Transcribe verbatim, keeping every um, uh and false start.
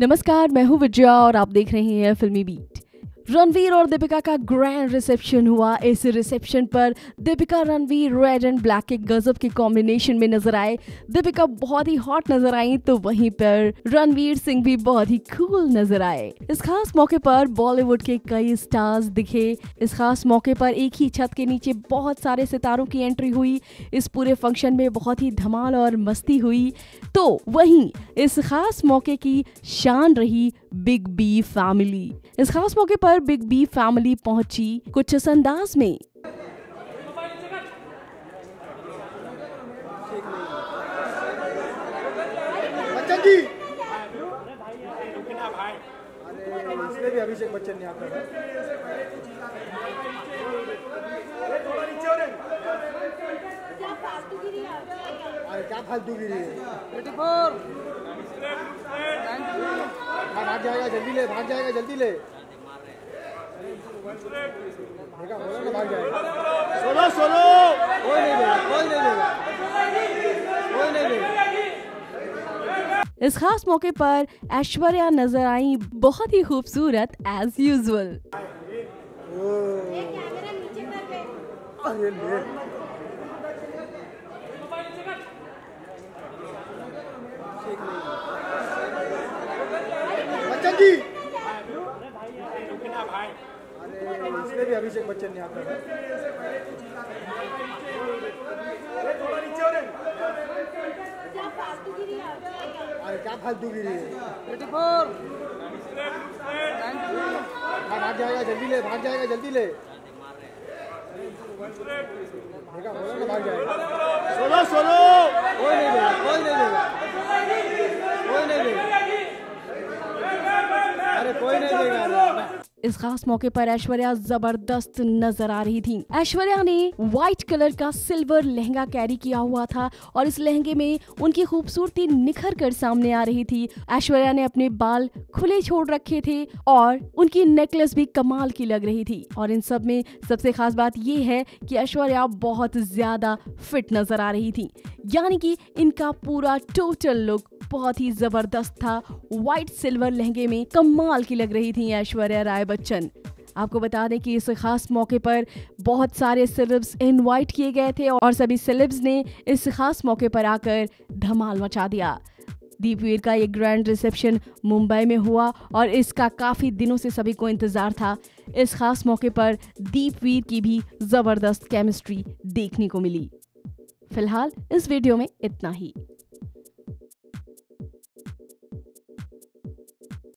नमस्कार, मैं हूँ विजया और आप देख रहे हैं फिल्मी बीट। रणवीर और दीपिका का ग्रैंड रिसेप्शन हुआ। इस रिसेप्शन पर Deepika Ranveer red and black के गजब के कॉम्बिनेशन में नजर आए। दीपिका बहुत ही हॉट नजर आई तो वहीं पर रणवीर सिंह भी बहुत ही कूल नजर आए। इस खास मौके पर बॉलीवुड के कई स्टार्स दिखे। इस खास मौके पर एक ही छत के नीचे बहुत सारे सितारों की एंट्री हुई। इस पूरे फंक्शन में बहुत ही धमाल और मस्ती हुई। तो वहीं इस खास मौके की शान रही बिग बी फैमिली। इस खास मौके पर बिग बी फैमिली पहुंची कुछ इस अंदाज में। बच्चन जी, अरे इसलिए भी अभिषेक बच्चन यहाँ पर है। अरे क्या फालतूगिरी है। भाग जाएगा, जल्दी ले, भाग जाएगा, जल्दी ले। देखा, बोला ना भाग जाएगा। सोलो सोलो, कोई नहीं देगा, कोई नहीं देगा, कोई नहीं देगा। इस खास मौके पर ऐश्वर्या नजर आई बहुत ही खूबसूरत एज यूजुअल। अरे ले बच्चन जी, अरे इसलिए भी अभिषेक बच्चन यहाँ पर है। अरे क्या फालतूगिरी है। भाग जाएगा, जल्दी ले, भाग जाएगा, जल्दी ले। देखा, बोला ना भाग जाएगा। सोलो सोलो, कोई नहीं देगा, कोई नहीं देगा, कोई नहीं देगा, अरे कोई नहीं देगा। इस खास मौके पर ऐश्वर्या जबरदस्त नजर आ रही थी। ऐश्वर्या ने व्हाइट कलर का सिल्वर लहंगा कैरी किया हुआ था और इस लहंगे में उनकी खूबसूरती निखर कर सामने आ रही थी। ऐश्वर्या ने अपने बाल खुले छोड़ रखे थे और उनकी नेकलेस भी कमाल की लग रही थी। और इन सब में सबसे खास बात ये है कि ऐश्वर्या बहुत ज्यादा फिट नजर आ रही थी, यानी कि इनका पूरा टोटल लुक बहुत ही जबरदस्त था। व्हाइट सिल्वर लहंगे में कमाल की लग रही थी ऐश्वर्या राय बच्चन। आपको बता दें कि इस खास मौके पर बहुत सारे सेलेब्स इनवाइट किए गए थे और सभी सेलेब्स ने इस खास मौके पर आकर धमाल मचा दिया। दीपवीर का ये ग्रैंड रिसेप्शन मुंबई में हुआ और इसका काफी दिनों से सभी को इंतजार था। इस खास मौके पर दीपवीर की भी जबरदस्त केमिस्ट्री देखने को मिली। फिलहाल इस वीडियो में इतना ही।